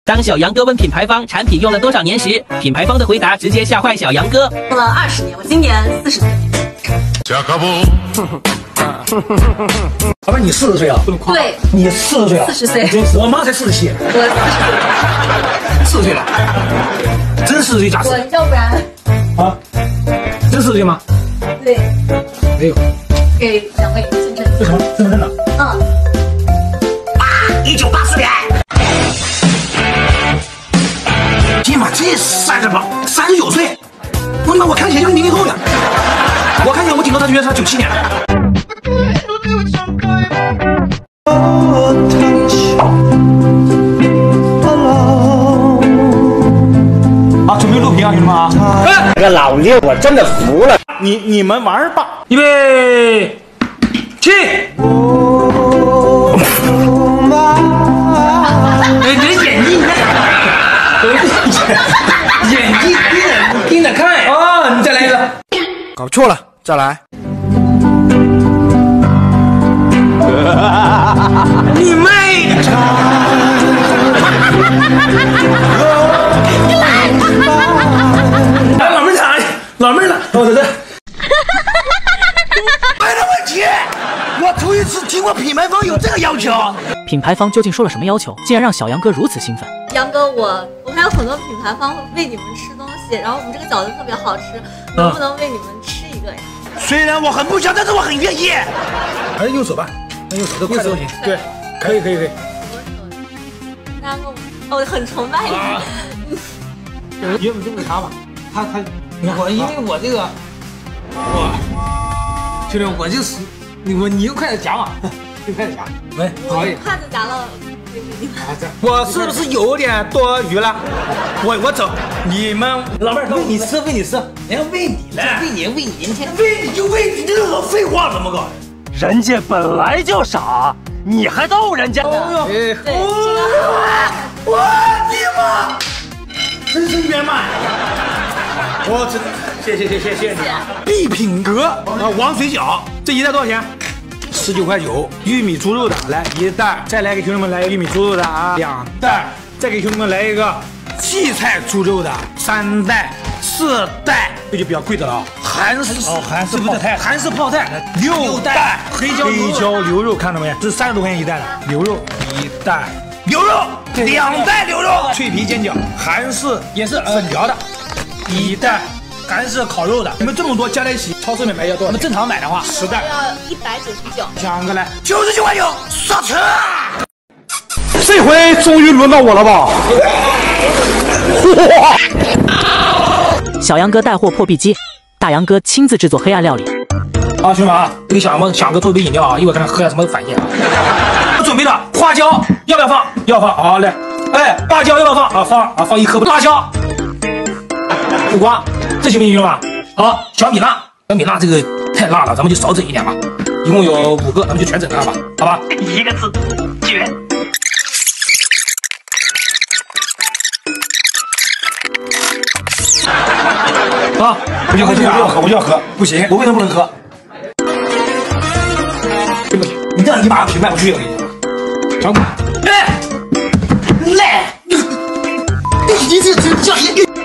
当小杨哥问品牌方产品用了多少年时，品牌方的回答直接吓坏小杨哥。 用了20年，我今年40岁。 加卡布。 老板，你40岁啊？ 对， 你40岁啊 ？40岁。 我妈才47。 我 40岁了。真40岁假死？ 要不然啊？真40岁吗？ 对。 没有。 给2位身份证。 为什么？身份证呢？1984年。天妈，这39岁！我他妈，我看起来就是00后的。我看起来我顶多他约他97年。啊，准备录屏啊，兄弟们啊！ 这个老六我真的服了。 你们玩吧，预备，起！哎，你的眼睛，眼睛盯着看啊！你再来一个，搞错了，再来。你妹的！老妹儿咋？老妹儿呢？我在这。没的问题。我头一次听过品牌方有这个要求。 品牌方究竟说了什么要求，竟然让小杨哥如此兴奋？ 杨哥，我还有很多品牌方会喂你们吃东西，然后我们这个饺子特别好吃，能不能喂你们吃一个呀？ 虽然我很不想，但是我很愿意。还是右手吧，那右手的快都行。对，可以。 大哥，我很崇拜你。 因为这个他吧，我因为我这个，兄弟，我就是你就快点夹嘛，就快点夹。喂，可以。 筷子夹了。 我是不是有点多余了？我走，你们老妹儿喂你吃，人家喂你了，喂你，你天喂你就喂你，这个废话怎么搞？ 人家本来就傻，你还逗人家呢？ 对， 我的妈！真是圆满！我真谢谢你啊！必品阁啊，王水饺这一袋多少钱？19.9块。玉米猪肉的来1袋，再来给兄弟们来一个玉米猪肉的啊，2袋，再给兄弟们来一个荠菜猪肉的3袋、4袋，这就比较贵的了啊。韩式泡菜6袋，黑椒牛肉看到没？这是30多块钱一袋的牛肉1袋，牛肉2袋牛肉，脆皮煎饺，韩式也是粉条的1袋。韩式烤肉的，你们这么多加在一起，超市里买要多少？我们正常买的话，10袋要199。 小杨哥来，99.9块上车。 这回终于轮到我了吧？ 小杨哥带货破壁机，大杨哥亲自制作黑暗料理。 啊，兄弟们啊，给小杨哥做一杯饮料啊，一会儿看看喝下什么反应啊。我准备的花椒要不要放？要放，好来。哎，辣椒要不要放？啊放1颗辣椒。苦瓜，这行不行，兄弟们？好，小米辣这个太辣了，咱们就少整一点吧。一共有5个，咱们就全整它吧，好吧？ 一个字，绝。 啊！我就要喝，不行，我为什么不能喝？对不起，你这样你马上平卖不去，我跟你讲。小马，来，你这叫一个。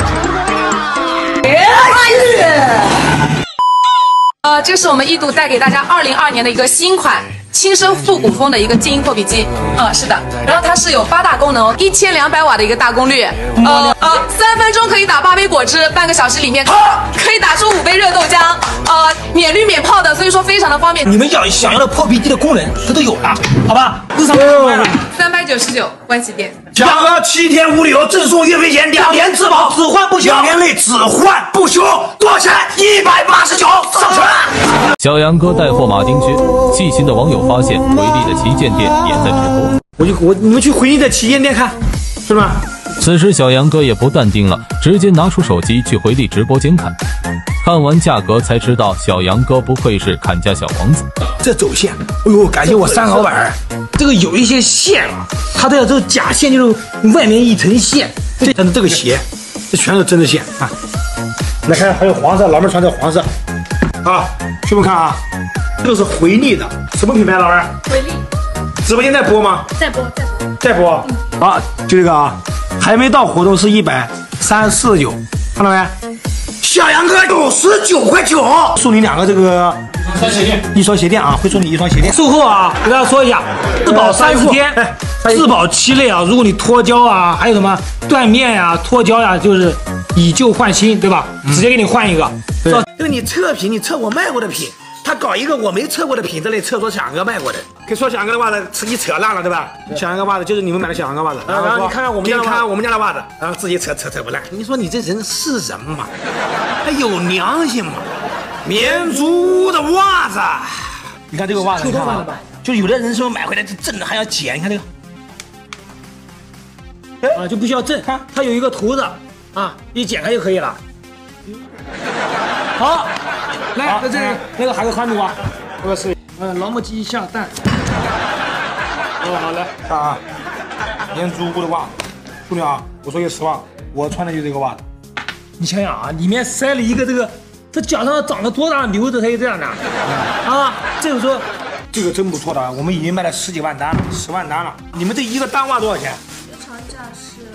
这是我们易度带给大家2022年的一个新款轻声复古风的一个静音破壁机。是的，然后它是有8大功能，1200瓦的一个大功率，3分钟可以打8杯果汁，半个小时里面可以打出5杯热豆浆，免滤免泡的，所以说非常的方便。 你们想要的破壁机的功能，它都有了，好吧？日常 399关起店。 价格7天无理由赠送月费险，2年质保，只换不修，2年内只换不修，多少钱？189上车。 小杨哥带货马丁区，细心的网友发现回力的旗舰店也在直播。 你们去回力的旗舰店看，是吧？ 此时小杨哥也不淡定了，直接拿出手机去回力直播间看。看完价格才知道，小杨哥不愧是砍价小王子。 这走线，哎呦，感谢我3老板，这个有一些线啊，它的这个假线就是外面一层线，但是这个鞋，这全是真的线啊。来看还有黄色，老妹穿的黄色啊，兄弟们看啊，这个是回力的，什么品牌，老妹？ 回力。 直播间在播吗？ 在播。 在播。 好，就这个啊，还没到活动是149，看到没？小杨哥99块9，送你2个这个一双鞋垫啊，会送你一双鞋垫。售后啊，给大家说一下，质保30天，质保期内啊，如果你脱胶啊，还有什么断面呀、脱胶呀，就是以旧换新，对吧？直接给你换一个。对，这个你测评，你测我卖过的品。他搞一个我没测过的品，这里测出小杨哥卖过的，可以说小杨哥的袜子一扯烂了，对吧？小杨哥袜子就是你们买的小杨哥袜子，然后你看看我们家，看看我们家的袜子，然后自己扯不烂。你说你这人是人吗？还有良心吗？绵竹的袜子，你看这个袜子，你看吧，就有的人说买回来就正的还要剪，你看这个，啊就不需要正，它有一个图子啊，一剪开就可以了。好。来，那个还有宽度啊，这个是老母鸡下蛋。好来看啊，连珠的袜子，兄弟啊，我说句实话，我穿的就是这个袜子。你想想啊，里面塞了一个这脚上长了多大瘤子才有这样的啊？这个说这个真不错的，我们已经卖了10几万单了，10万单了。你们这一个单袜多少钱？ 长价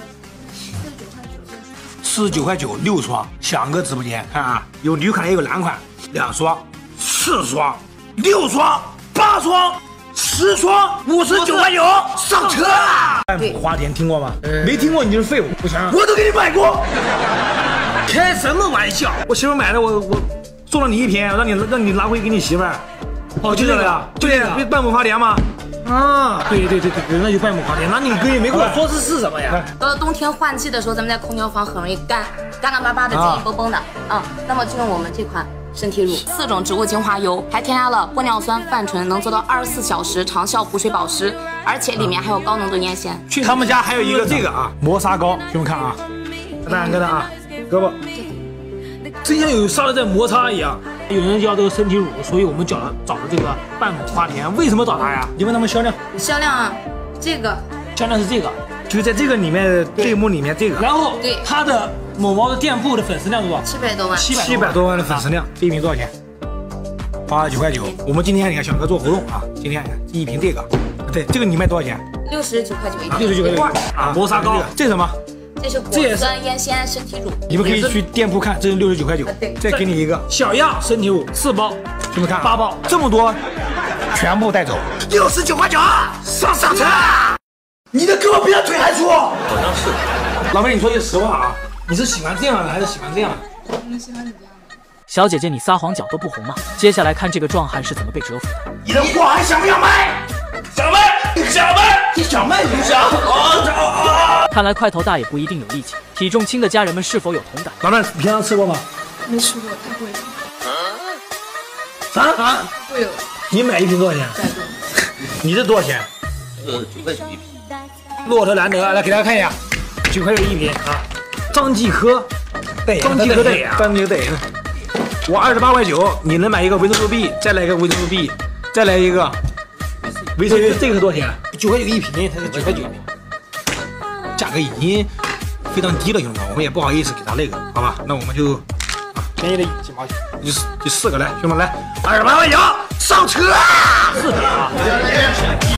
是49块9 6双。小杨哥直播间看啊，有女款也有男款。2双、4双、6双、8双、10双，59块9，上车啦！半亩花田听过吗？没听过你就是废物。我想想，我都给你买过。开什么玩笑？我媳妇买的，我送了你一瓶，让你拿回给你媳妇儿。哦，就这个呀，就这个，半亩花田吗？啊，对，那就半亩花田。那你哥也没跟我说是什么呀？ 到了冬天换季的时候，咱们在空调房很容易干巴巴的、紧紧绷绷的啊。那么就用我们这款身体乳，4种植物精华油，还添加了玻尿酸、泛醇，能做到24小时长效补水保湿，而且里面还有高浓度烟酰。 他们家还有一个这个啊，磨砂膏，兄弟们看啊，大杨哥的啊，胳膊，真像有砂在摩擦一样。有人要这个身体乳，所以我们找了这个半亩花田。为什么找它呀？你问他们销量。 销量啊，这个销量是这个，就在这个里面队目里面这个。然后对它的某毛的店铺的粉丝量多少 ？700多万。 700多万的粉丝量，这一瓶多少钱？89块9。我们今天你看小哥做活动啊，今天一瓶这个，对，这个你卖多少钱 ？69块9一瓶。 69块9啊，磨砂膏。这是什么？ 这是果酸烟酰身体乳， 你们可以去店铺看，这是69块9。再给你一个小样身体乳4包，兄弟看8包，这么多，全部带走，69块9，上车！你的胳膊比他腿还粗，好像是。老妹，你说句实话啊，你是喜欢这样的还是喜欢这样的？ 我们喜欢你这样的。 小姐姐，你撒谎脚都不红吗？接下来看这个壮汉是怎么被折服的。 你的货还想不想卖？想卖！ 看来块头大也不一定有力气。体重轻的家人们是否有同感？ 老妹，平常吃过吗？ 没吃过，太贵了。 啥？ 太贵了。 你买一瓶多少钱 100多。 你这多少钱？9块9一瓶。 骆驼兰德，来给大家看一下，9块9一瓶啊。张继科代言，张继科代言，我28块9，你能买一个维生素 B， 再来一个维生素 B， 再来一个维生素，这个是多少钱？9块9一瓶，它是9块9，价格已经非常低了，兄弟们，我们也不好意思给他那个，好吧？那我们就便宜的几毛钱，就4个来，兄弟们来，28块9，上车！4个啊！